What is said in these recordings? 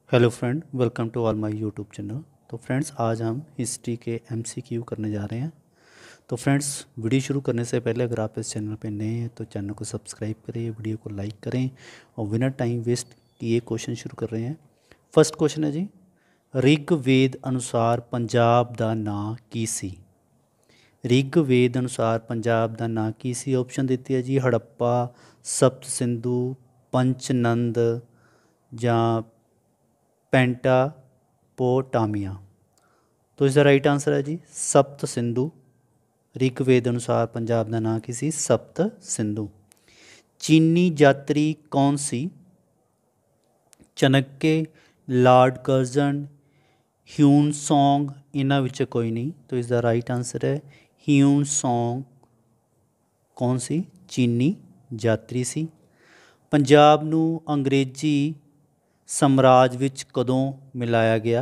Hello friend, welcome to all my YouTube channel. तो friends, आज हम हिस्ट्री के एमसीक्यू करने जा रहे हैं। तो फ्रेंड्स, वीडियो शुरू करने से पहले अगर आप इस चैनल पर नए हैं तो चैनल को सब्सक्राइब करें, वीडियो को लाइक करें और बिना टाइम वेस्ट किए क्वेश्चन शुरू कर रहे हैं। फर्स्ट क्वेश्चन है जी, ऋग्वेद अनुसार पंजाब ਦਾ ਨਾਂ ਕੀ ਸੀ? ऋग्वेद अनुसार पंजाब ਦਾ ਨਾਂ ਕੀ ਸੀ? ऑप्शन ਦਿੱਤੀ है जी, हड़प्पा, सप्त सिंधु, पंचनंद ਜਾਂ पेंटापोटामिया। तो इसका राइट आंसर है जी सप्त सिंधु। ऋग्वेद अनुसार पंजाब का नाम की सी सप्त सिंधु। चीनी यात्री कौन सी? Chanakya, Lord Curzon, Hiuen Tsang, इन्हां विच कोई नहीं। तो इसका राइट आंसर है ह्यून सॉन्ग। कौन सी? चीनी यात्री सी। पंजाब नूं अंग्रेजी साम्राज विच कदों मिलाया गया?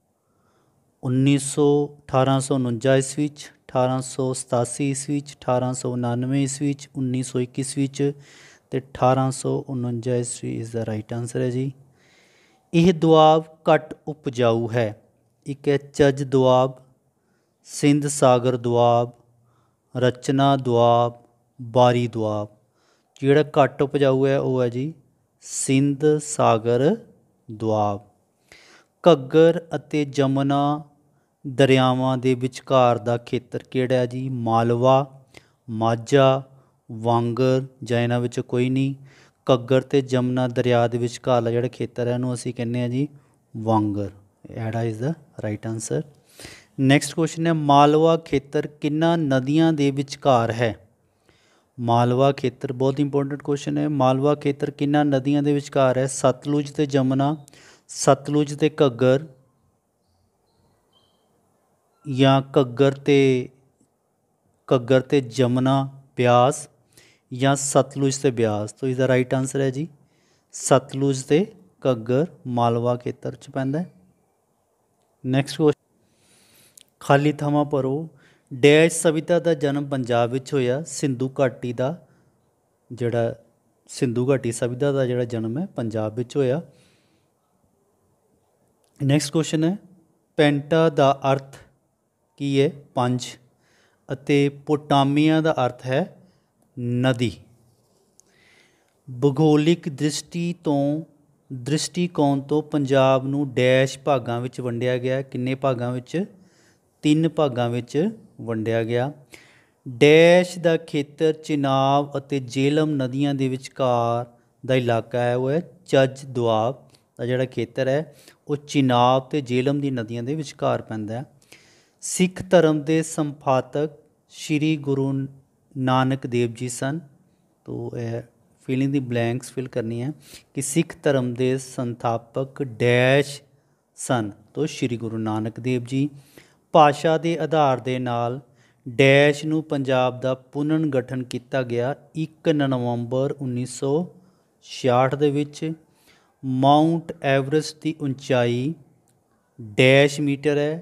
1849 ईस्वी, 1887 ईस्वी, 1899 ईस्वी, 1921 ईस्वी ते 1849 ईस्वी। इस दा राइट आंसर है जी। यह दुआब घट उपजाऊ है? एक है चज दुआब, सिंध सागर दुआब, रचना दुआब, बारी दुआब। जिहड़ा घट उपजाऊ है वह है जी ਸਿੰਧ ਸਾਗਰ ਦੁਆਬ। ਘੱਗਰ ਅਤੇ ਜਮਨਾ ਦਰਿਆਵਾਂ ਦੇ ਵਿਚਕਾਰ ਦਾ ਖੇਤਰ ਕਿਹੜਾ ਹੈ ਜੀ? ਮਾਲਵਾ, ਮਾਝਾ, ਵਾਂਗਰ ਜਾਂ ਇਹਨਾਂ ਵਿੱਚ ਕੋਈ ਨਹੀਂ। ਘੱਗਰ ਅਤੇ ਜਮਨਾ ਦਰਿਆ ਦੇ ਵਿਚਕਾਰਲਾ ਜਿਹੜਾ ਖੇਤਰ ਹੈ ਇਹਨੂੰ ਅਸੀਂ ਕਹਿੰਦੇ ਹਾਂ ਜੀ ਵਾਂਗਰ। ਐੜਾ is the right answer. Next question ਹੈ, ਮਾਲਵਾ ਖੇਤਰ ਕਿੰਨਾਂ ਨਦੀਆਂ ਦੇ ਵਿਚਕਾਰ ਹੈ? मालवा खेत्र बहुत इंपॉर्टेंट क्वेश्चन है। मालवा खेत्र किन्ना नदियों के विचकार है? सतलुज ते जमुना, सतलुज ते घग्गर या घग्गर ते जमुना ब्यास या सतलुज ते ब्यास। तो इसका राइट आंसर है जी सतलुज ते घग्गर मालवा खेत्र च पैंदा है। नैक्सट क्वेश्चन, खाली थमां भरो। डैश सभ्यता का जन्म पंजाब विच होया? सिंधु घाटी का जिहड़ा सिंधु घाटी सभ्यता का जिहड़ा जन्म है पंजाब विच होया। नैक्सट क्वेश्चन है, पेंटा का अर्थ की है? पंज अते पोटामिया का अर्थ है नदी। भूगोलिक दृष्टिकोण तो पंजाब नूं डैश भागां विच वंडिया गया? किन्ने भागां विच? 3 भागां विच वंडिया गया। डैश का खेतर चिनाब अते जेलम नदियां दे विचकार दा इलाका है वो है चज दुआब का जिहड़ा खेतर है वो चिनाब ते जेलम दी नदियां दे विचकार पैंदा है। सिख धर्म के संस्थापक श्री गुरु नानक देव जी सन। तो फिलिंग दी ब्लैंक्स फिल करनी है कि सिख धर्म के संस्थापक डैश सन। तो श्री गुरु नानक देव जी। भाषा के आधार के नाल डैश नूं पंजाब का पुनर् गठन किया गया 1 नवंबर 1966 दे विच। माउंट एवरेस्ट की ऊंचाई डैश मीटर है?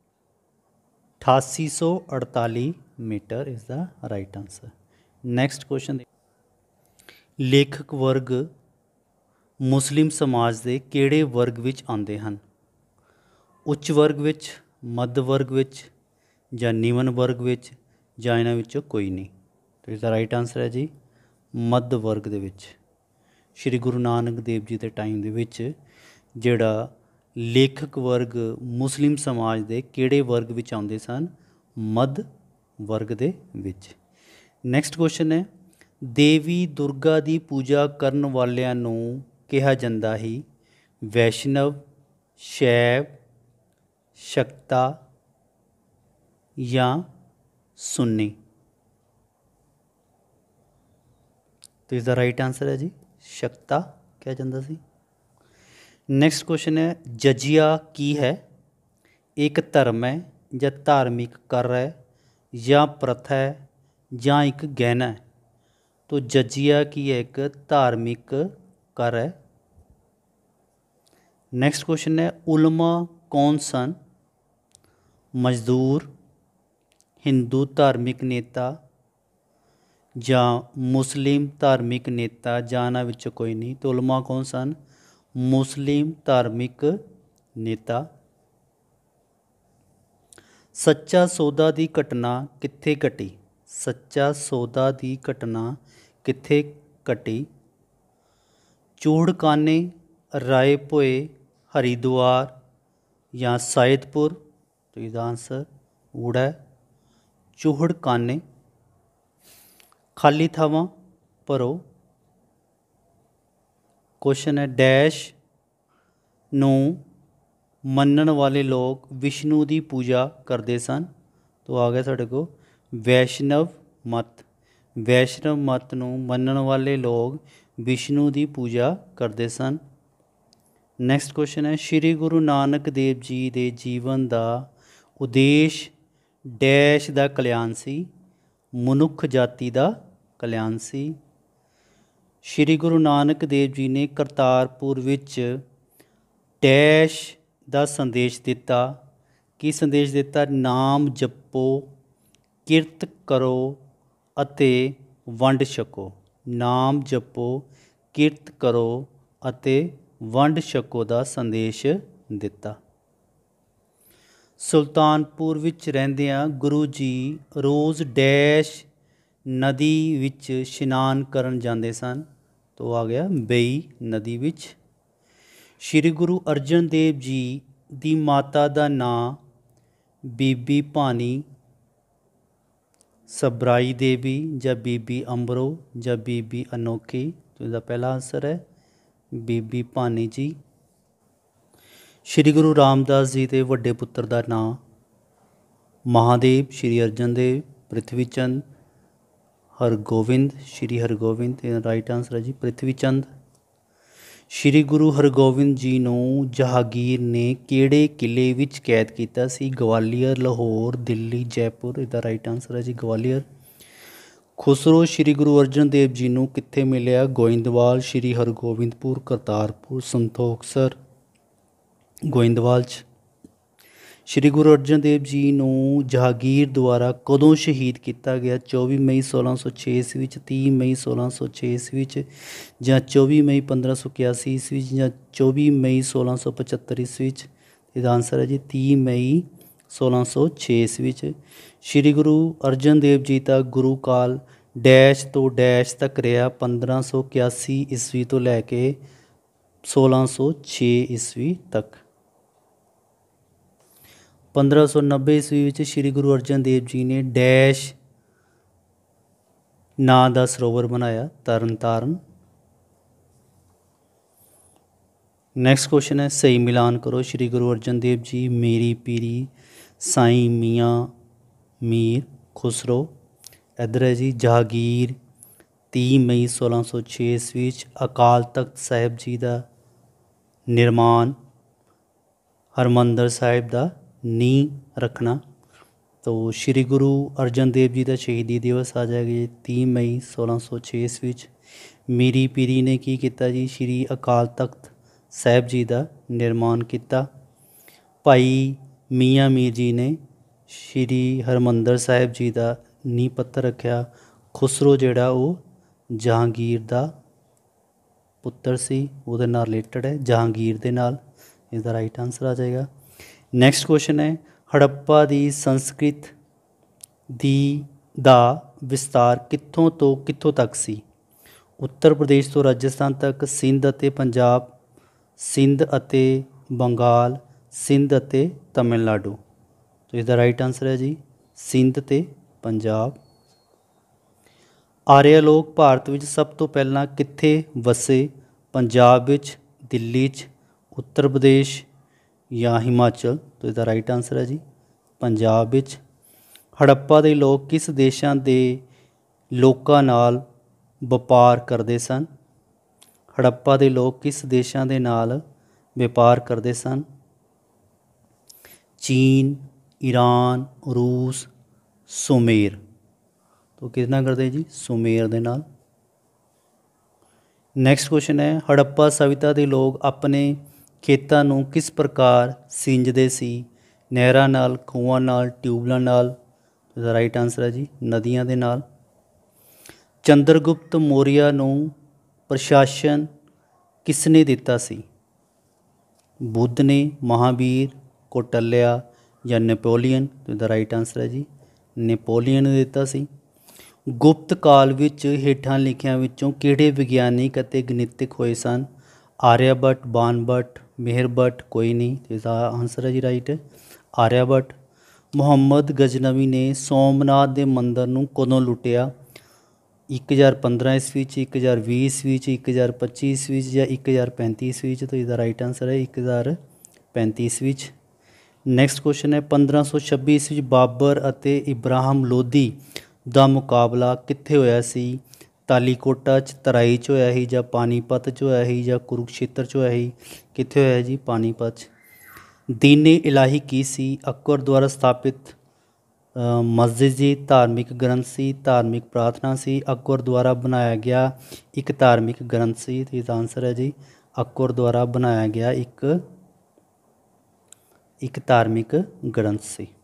8848 metre is the right answer. Next question, लेखक वर्ग मुस्लिम समाज के किहड़े वर्ग विच आउंदे हन? उच्च वर्ग विच, मध्य वर्ग विच ਜਾਂ ਨਿਮਨ ਵਰਗ ਵਿੱਚ ਜਾਂ ਇਹਨਾਂ ਵਿੱਚੋਂ ਕੋਈ ਨਹੀਂ। तो इसका राइट आंसर है जी मध्य वर्ग ਦੇ ਵਿੱਚ। ਸ਼੍ਰੀ ਗੁਰੂ ਨਾਨਕ ਦੇਵ ਜੀ ਦੇ ਟਾਈਮ ਦੇ ਵਿੱਚ ਜਿਹੜਾ ਲੇਖਕ ਵਰਗ ਮੁਸਲਿਮ ਸਮਾਜ ਦੇ ਕਿਹੜੇ ਵਰਗ ਵਿੱਚ ਆਉਂਦੇ ਸਨ? ਮੱਧ ਵਰਗ ਦੇ ਵਿੱਚ। ਨੈਕਸਟ ਕੁਐਸਚਨ ਹੈ, ਦੇਵੀ ਦੁਰਗਾ ਦੀ ਪੂਜਾ ਕਰਨ ਵਾਲਿਆਂ ਨੂੰ ਕਿਹਾ ਜਾਂਦਾ ਹੀ ਵੈਸ਼ਨਵ, ਸ਼ੈਵ, ਸ਼ਕਤਾ या सुन्नी? तो इसका राइट आंसर है जी शक्ता क्या जाता सी। नैक्सट क्वेश्चन है, जजिया की है? एक धर्म है या धार्मिक कर है या प्रथा है या एक गहना है? तो जजिया की है एक धार्मिक कर है। नैक्सट क्वेश्चन है, उलमा कौन सन? मजदूर, हिंदू धार्मिक नेता ਜਾਂ ਮੁਸਲਿਮ ਧਾਰਮਿਕ ਨੇਤਾ ਜਾਂ ਇਹਨਾਂ ਵਿੱਚੋਂ ਕੋਈ ਨਹੀਂ। तो उलमा कौन सन? ਮੁਸਲਿਮ ਧਾਰਮਿਕ ਨੇਤਾ। ਸੱਚਾ ਸੌਦਾ ਦੀ ਘਟਨਾ ਕਿੱਥੇ ਘਟੀ? ਸੱਚਾ ਸੌਦਾ ਦੀ ਘਟਨਾ ਕਿੱਥੇ ਘਟੀ? ਚੂਹੜਕਾਨੇ, ਰਾਏ ਭੋਏ, ਹਰਿਦੁਆਰ ਜਾਂ ਸਾਇਦਪੁਰ। तो इसका आंसर ऊड़ा है चूहड़काने। खाली थावां भरो। क्वेश्चन है डैश नूं मनण वाले लोग विष्णु की पूजा करते सन। तो आ गया साढ़े को वैष्णव मत। वैष्णव मत नूं मनण वाले लोग विष्णु की पूजा करते सन। नैक्सट क्वेश्चन है श्री गुरु नानक देव जी के जीवन का उद्देश डैश का कल्याण सी? मनुख जाति का कल्याण सी। श्री गुरु नानक देव जी ने करतारपुर विच डैश का संदेश दिता। की संदेश दिता? नाम जपो, किरत करो अते वंड छको। नाम जपो, किरत करो अते वंड छको का संदेश दिता। सुल्तानपुर विच रहिंदियां गुरु जी रोज़ डैश नदी विच इशनान करन जांदे सन। तो आ गया बेई नदी विच। श्री गुरु अर्जन देव जी दी माता दा नाम बीबी भानी सबराई देवी या बीबी अमरो या बीबी अनोखी। तो इसका पहला आंसर है बीबी भानी जी। श्री गुरु रामदास जी के वड्डे पुत्र का नाम महादेव, श्री अर्जन देव, पृथ्वी चंद, हरगोविंद, श्री हरगोविंद। राइट आंसर है जी पृथ्वी चंद। श्री गुरु हरगोविंद जी नूं जहांगीर ने किहड़े किले विच कैद कीता सी? ग्वालियर, लाहौर, दिल्ली, जयपुर। इसका राइट आंसर है जी ग्वालियर। खुसरो श्री गुरु अर्जन देव जी नूं कित्थे मिलिया? गोइंदवाल, श्री हरगोबिंदपुर, करतारपुर, संतोखसर, गोइंदवाल च। श्री गुरु अर्जन देव जी नूं जहांगीर द्वारा कदों शहीद किया गया? 24 मई 1606 ईस्वी, 30 मई 1606 ईस्वी, या 24 मई 1581 ईस्वी, या 24 मई 1675 ईस्वी। इसका आंसर है जी 30 मई 1606 ईस्वी। श्री गुरु अर्जन देव जी का गुरु काल डैश तो डैश तक रहा? 1581 ईस्वी तो लैके 1606 ईस्वी तक। 1590 ईस्वी में श्री गुरु अर्जन देव जी ने डैश नां दा सरोवर बनाया? तरन ताਰਨ। नैक्सट क्वेश्चन है सही मिलान करो। श्री गुरु अर्जन देव जी मेरी पीरी साईं मियाँ मीर खुसरो। इधर है जी जहांगीर 30 मई 1606 ईस्वी। अकाल तख्त साहिब जी का निर्माण, हरमंदर साहिब का नींह रखना। तो श्री गुरु अर्जन देव जी का शहीदी दिवस आ जाएगा 30 मई 1606 ईस्वी। मीरी पीरी ने की किया जी? श्री अकाल तख्त साहिब जी का निर्माण किया। भाई मियाँ मीर जी ने श्री हरमंदर साहिब जी का नींह पत्थर रखा। खुसरो जिहड़ा वो जहांगीर का पुत्र सी, उहदे नाल रिलेटेड है जहांगीर दे नाल। इसका राइट आंसर आ जाएगा। नैक्सट क्वेश्चन है हड़प्पा की संस्कृत दा विस्तार कित्थों तो कित्थों तक सी? उत्तर प्रदेश तो राजस्थान तक, सिंध अते पंजाब, सिंध अते बंगाल, सिंध अते तमिलनाडु। तो इसका राइट आंसर है जी सिंध ते पंजाब। आर्य लोग भारत में सब तो पहला कित्थे वसे? पंजाब विच, दिल्ली च, उत्तर प्रदेश या हिमाचल। तो इसका राइट आंसर है जी पंजाब विच। हड़प्पा के लोग किस देशों के लोगों नाल व्यापार करते सन? हड़प्पा के लोग किस देशों के नाल व्यापार करते सन? चीन, ईरान, रूस, सुमेर। तो किस नाल करते जी? सुमेर दे नाल। नैक्सट क्वेश्चन है हड़प्पा सभ्यता के लोग अपने खेतों नूं किस प्रकार सींचते सी? नहरां नाल, खूहां नाल, ट्यूबलां नाल। तो राइट आंसर है जी नदियां दे नाल। चंद्रगुप्त मौर्य नूं प्रशासन किसने दिता सी? बुद्ध ने, महावीर, कौटिल्या या नैपोलीਅन। तो ਇਹਦਾ ਰਾਈਟ ਆਨਸਰ ਹੈ ਜੀ ਨੈਪੋਲੀਅਨ ਨੇ ਦਿੱਤਾ ਸੀ। ਗੁਪਤ ਕਾਲ ਵਿੱਚ ਹੇਠਾਂ ਲਿਖਿਆਂ ਵਿੱਚੋਂ ਕਿਹੜੇ ਵਿਗਿਆਨਿਕ ਅਤੇ ਗਣਿਤਿਕ ਹੋਏ ਸਨ? ਆਰਿਆਭੱਟ, ਬਾਣਭੱਟ, ਮਿਹਰਭੱਟ, ਕੋਈ ਨਹੀਂ। ਤੇ ਇਸਦਾ ਆਨਸਰ ਹੈ ਜੀ ਰਾਈਟ ਆਰਿਆਭੱਟ। ਮੁਹੰਮਦ ਗਜ਼ਨਵੀ ਨੇ ਸੋਮਨਾਥ ਦੇ ਮੰਦਰ ਨੂੰ ਕਦੋਂ ਲੁੱਟਿਆ? 1015 ਈਸਵੀ 'ਚ, 1020 ਈਸਵੀ 'ਚ, 1025 ਈਸਵੀ 'ਚ ਜਾਂ 1035 ਈਸਵੀ 'ਚ। ਤਾਂ ਇਸਦਾ ਰਾਈਟ ਆਨਸਰ ਹੈ 1035 ਈਸਵੀ 'ਚ। ਨੈਕਸਟ ਕੁਐਸਚਨ ਹੈ 1526 ਈਸਵੀ 'ਚ ਬਾਬਰ ਅਤੇ ਇਬਰਾਹਿਮ ਲੋਧੀ ਦਾ ਮੁਕਾਬਲਾ ਕਿੱਥੇ ਹੋਇਆ ਸੀ? ਤਾਲੀਕੋਟਾ 'ਚ, ਤਰਾਈ 'ਚ ਹੋਇਆ ਸੀ ਜਾਂ ਪਾਣੀਪਤ 'ਚ ਹੋਇਆ ਸੀ ਜਾਂ ਕੁਰੂਕਸ਼ੇਤਰ 'ਚ ਹੋਇਆ ਸੀ? ਕਿੱਥੇ ਹੋਇਆ ਜੀ? ਪਾਣੀਪਤ 'ਚ। ਦੀਨ ਇਲਾਹੀ ਕੀ ਸੀ? ਅਕਬਰ ਦੁਆਰਾ ਸਥਾਪਿਤ ਮਸਜਿਦ ਜੀ, ਧਾਰਮਿਕ ਗ੍ਰੰਥ ਸੀ, ਧਾਰਮਿਕ ਪ੍ਰਾਰਥਨਾ ਸੀ, ਅਕਬਰ ਦੁਆਰਾ ਬਣਾਇਆ ਗਿਆ ਇੱਕ ਧਾਰਮਿਕ ਗ੍ਰੰਥ ਸੀ। ਤੇ ਇਸਦਾ ਆਨਸਰ ਹੈ ਜੀ ਅਕਬਰ ਦੁਆਰਾ ਬਣਾਇਆ ਗਿਆ ਇੱਕ ਧਾਰਮਿਕ ਗ੍ਰੰਥ ਸੀ।